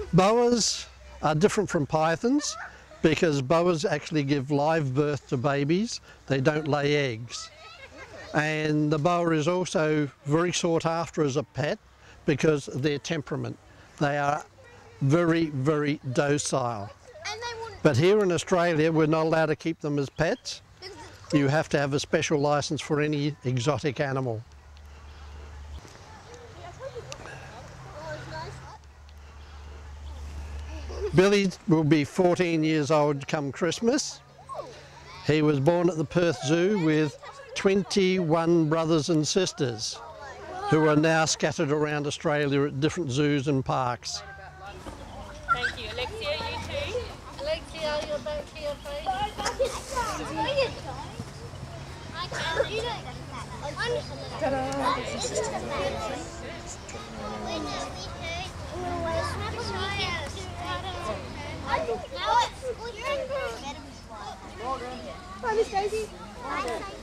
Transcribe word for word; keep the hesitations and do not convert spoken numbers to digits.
Boas are different from pythons because boas actually give live birth to babies. They don't lay eggs. And the boa is also very sought after as a pet because of their temperament. They are very, very docile. But here in Australia, we're not allowed to keep them as pets. You have to have a special license for any exotic animal. Billy will be fourteen years old come Christmas. He was born at the Perth Zoo with twenty-one brothers and sisters who are now scattered around Australia at different zoos and parks. Thank you. Alexia, you too? Alexia, you're back here, please. Bye, Miss Daisy.